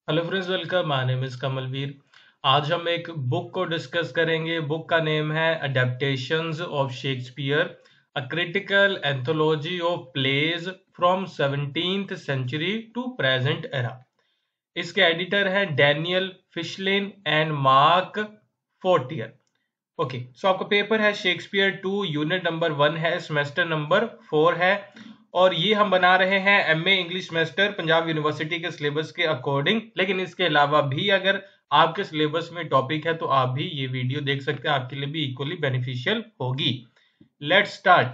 Hello friends, welcome. My name is Kamalveer. आज हम एक बुक को डिस्कस करेंगे। बुक का नेम है adaptations of Shakespeare, a critical anthology of plays from 17th century to present era. इसके एडिटर हैं Daniel Fischlin and Mark Fortier. Okay, so आपका पेपर है शेक्सपियर 2, यूनिट नंबर 1 है, सेमेस्टर नंबर 4 है। और ये हम बना रहे हैं MA English semester Punjab university के सिलेबस के अकॉर्डिंग। लेकिन इसके अलावा भी अगर आपके सिलेबस में टॉपिक है तो आप भी ये वीडियो देख सकते हैं, आपके लिए भी इक्वली बेनिफिशियल होगी। Let's start.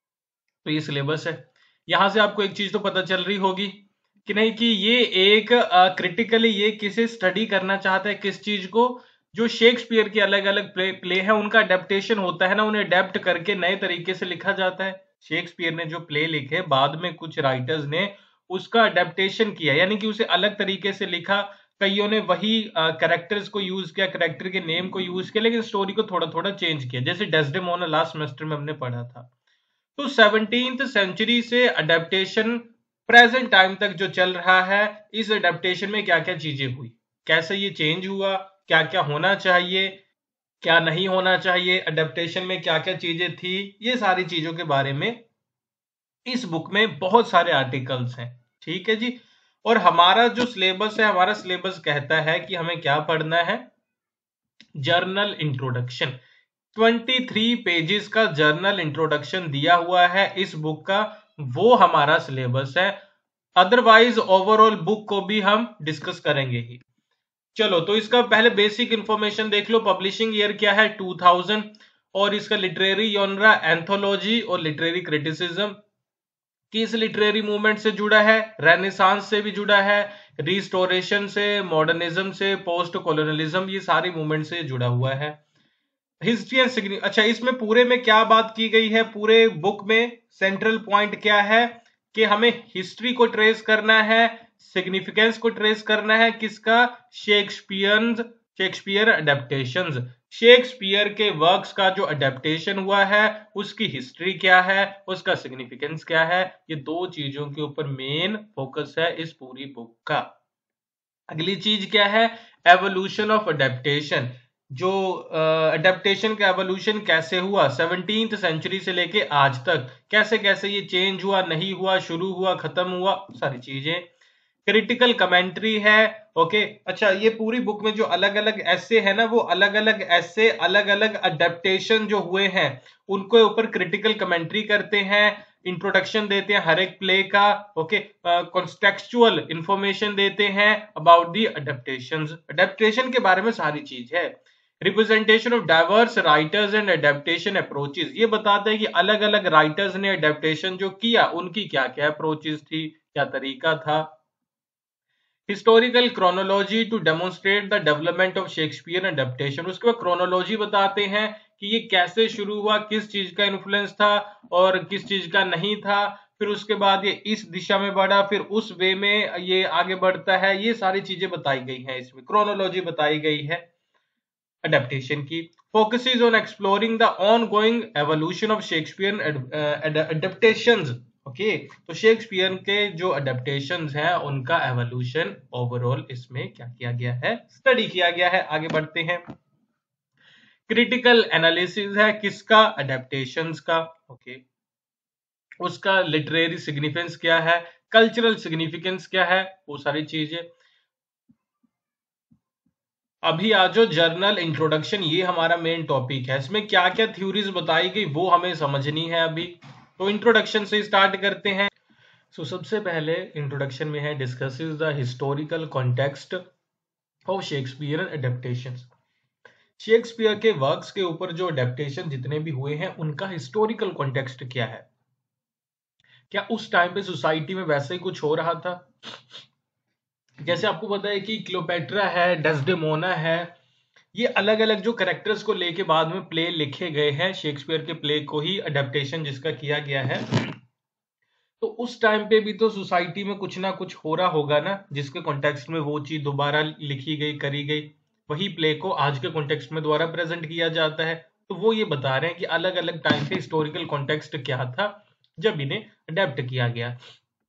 तो ये सिलेबस है। यहां से आपको एक चीज तो पता चल रही होगी कि नहीं, कि ये एक क्रिटिकली ये किसे स्टडी करना चाहता है, किस चीज को। जो शेक्सपियर के अलग अलग प्ले है, उनका अडेप्टेशन होता है ना, उन्हें अडेप्ट करके नए तरीके से लिखा जाता है। शेक्सपियर ने जो प्ले लिखे, बाद में कुछ राइटर्स ने उसका अडेप्टेशन किया, यानी कि उसे अलग तरीके से लिखा। कईयों ने वही कैरेक्टर्स को यूज किया, कैरेक्टर के नेम को यूज किया, लेकिन स्टोरी को थोड़ा थोड़ा चेंज किया। जैसे डेस्डेमोना लास्ट सेमेस्टर में हमने पढ़ा था। तो 17th सेंचुरी से अडेप्टेशन प्रेजेंट टाइम तक जो चल रहा है, इस अडेप्टेशन में क्या क्या चीजें हुई, कैसे ये चेंज हुआ, क्या क्या होना चाहिए, क्या नहीं होना चाहिए, अडेप्टेशन में क्या क्या चीजें थी, ये सारी चीजों के बारे में इस बुक में बहुत सारे आर्टिकल्स हैं। ठीक है जी। और हमारा जो सिलेबस है, हमारा सिलेबस कहता है कि हमें क्या पढ़ना है। जर्नल इंट्रोडक्शन, 23 पेजेस का जर्नल इंट्रोडक्शन दिया हुआ है इस बुक का। वो हमारा सिलेबस है। अदरवाइज ओवरऑल बुक को भी हम डिस्कस करेंगे ही। चलो, तो इसका पहले बेसिक इंफॉर्मेशन देख लो। पब्लिशिंग ईयर क्या है, 2000। और इसका लिटरेरी जॉनरा एंथोलॉजी और लिटरेरी क्रिटिसिज्म। किस लिटरेरी मूवमेंट से जुड़ा है, रेनेसांस से भी जुड़ा है, रिस्टोरेशन से, मॉडर्निज्म से, पोस्ट कॉलोनियलिज्म, ये सारी मूवमेंट से जुड़ा हुआ है। हिस्ट्री एंड सिग्निफिकेंस, अच्छा, इसमें पूरे में क्या बात की गई है, पूरे बुक में सेंट्रल पॉइंट क्या है कि हमें हिस्ट्री को ट्रेस करना है, सिग्निफिकेंस को ट्रेस करना है। किसका? Shakespeare adaptations. शेक्सपियर के वर्क्स का जो अडेप्टेशन हुआ है, उसकी हिस्ट्री क्या है, उसका सिग्निफिकेंस क्या है, ये दो चीजों के ऊपर मेन फोकस है इस पूरी बुक का। अगली चीज क्या है? Evolution of adaptation. जो अडेप्टेशन का एवोल्यूशन कैसे हुआ 17th सेंचुरी से लेके आज तक, कैसे कैसे ये चेंज हुआ, नहीं हुआ, शुरू हुआ, खत्म हुआ, सारी चीजें। क्रिटिकल कमेंट्री है। ओके, अच्छा, ये पूरी बुक में जो अलग अलग ऐसे है ना, वो अलग अलग ऐसे, अलग अलग अडेप्टेशन जो हुए हैं, उनको ऊपर क्रिटिकल कमेंट्री करते हैं, इंट्रोडक्शन देते हैं हर एक प्ले का। ओके, कॉन्टेक्सचुअल इंफॉर्मेशन देते हैं अबाउट दी अडेप्टेशंस। अडेप्टेशन के बारे में सारी चीज है। Representation of diverse writers and adaptation approaches, ये बताते हैं कि अलग अलग राइटर्स ने अडेप्टेशन जो किया, उनकी क्या क्या अप्रोचेस थी, क्या तरीका था। Historical chronology to demonstrate the development of Shakespeare adaptation, उसके बाद क्रोनोलॉजी बताते हैं कि ये कैसे शुरू हुआ, किस चीज का इन्फ्लुएंस था और किस चीज का नहीं था। फिर उसके बाद ये इस दिशा में बढ़ा, फिर उस वे में ये आगे बढ़ता है। ये सारी चीजें बताई गई हैं, इसमें क्रोनोलॉजी बताई गई है अडेप्टेशन की। Focuses on exploring the ongoing evolution of Shakespeare adaptations. Okay, तो शेक्सपियर के जो अडेप्टेशंस हैं, उनका एवोल्यूशन ओवरऑल इसमें क्या किया गया है, स्टडी किया गया है। आगे बढ़ते हैं। क्रिटिकल एनालिसिस है किसका? अडेप्टेशंस का। ओके, उसका लिटरेरी सिग्निफिकेंस क्या है, कल्चरल सिग्निफिकेंस क्या है, वो सारी चीजें। अभी आज जो जर्नल इंट्रोडक्शन, ये हमारा मेन टॉपिक है। इसमें क्या क्या थ्योरीज बताई गई वो हमें समझनी है अभी। तो इंट्रोडक्शन से स्टार्ट करते हैं। सबसे पहले इंट्रोडक्शन में है discusses the historical context of Shakespeare adaptations. Shakespeare के वर्क्स के ऊपर जो अडेप्टेशन जितने भी हुए हैं, उनका हिस्टोरिकल कॉन्टेक्स्ट क्या है। क्या उस टाइम पे सोसाइटी में वैसे ही कुछ हो रहा था? जैसे आपको पता है कि क्लियोपेट्रा है, डेस्डेमोना है, ये अलग अलग जो कैरेक्टर्स को लेके बाद में प्ले लिखे गए हैं, शेक्सपियर के प्ले को ही अडेप्टेशन जिसका किया गया है। तो उस टाइम पे भी तो सोसाइटी में कुछ ना कुछ हो रहा होगा ना, जिसके कॉन्टेक्स्ट में वो चीज दोबारा लिखी गई, करी गई। वही प्ले को आज के कॉन्टेक्स्ट में दोबारा प्रेजेंट किया जाता है। तो वो ये बता रहे हैं कि अलग अलग टाइम पे हिस्टोरिकल कॉन्टेक्स्ट क्या था जब इन्हें अडेप्ट किया गया।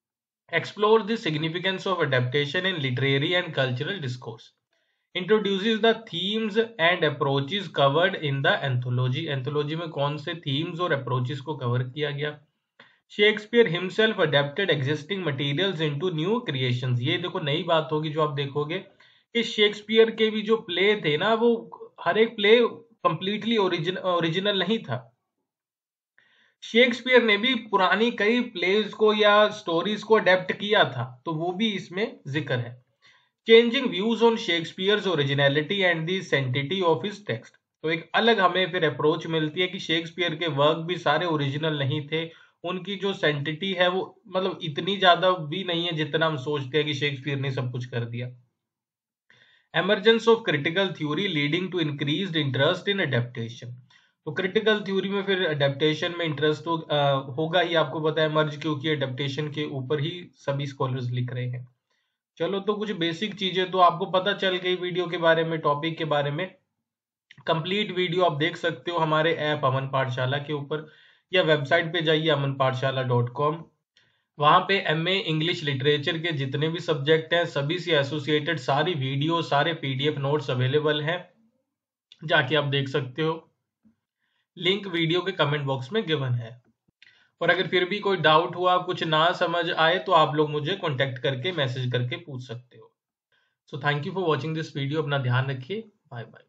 Explore the significance of adaptation in literary and cultural discourse. Introduces the themes and approaches covered in the anthology. Anthology में कौन से themes और approaches को cover किया गया. Shakespeare himself adapted existing materials into new creations. ये देखो नई बात होगी जो आप देखोगे कि शेक्सपियर के भी जो प्ले थे ना, वो हर एक प्ले कंप्लीटली ओरिजिनल नहीं था. शेक्सपियर ने भी पुरानी कई प्लेज को या स्टोरीज को अडेप्ट किया था, तो वो भी इसमें जिक्र है. Changing views on Shakespeare's originality and the sanctity of his text. तो एक अलग हमें फिर अप्रोच मिलती है कि शेक्सपियर के वर्क भी सारे ओरिजिनल नहीं थे. उनकी जो सेंटिटी है वो मतलब इतनी ज्यादा भी नहीं है जितना हम सोचते हैं कि शेक्सपियर ने सब कुछ कर दिया. Emergence of critical theory leading to increased interest in adaptation. तो क्रिटिकल थ्योरी में फिर अडेप्टेशन में इंटरेस्ट होगा ही, आपको पता है मर्ज, क्योंकि अडेप्टेशन के ऊपर ही सभी स्कॉलर्स लिख रहे हैं. चलो, तो कुछ बेसिक चीजें तो आपको पता चल गई वीडियो के बारे में, टॉपिक के बारे में. कंप्लीट वीडियो आप देख सकते हो हमारे ऐप अमन पाठशाला के ऊपर, या वेबसाइट पे जाइए amanpathshala.com. वहां पे एमए इंग्लिश लिटरेचर के जितने भी सब्जेक्ट हैं सभी से एसोसिएटेड सारी वीडियो, सारे पीडीएफ नोट्स अवेलेबल हैं, जाके आप देख सकते हो. लिंक वीडियो के कमेंट बॉक्स में गिवन है. और अगर फिर भी कोई डाउट हुआ, कुछ ना समझ आए, तो आप लोग मुझे कॉन्टेक्ट करके मैसेज करके पूछ सकते हो. So thank you for watching this video. अपना ध्यान रखिए. Bye bye.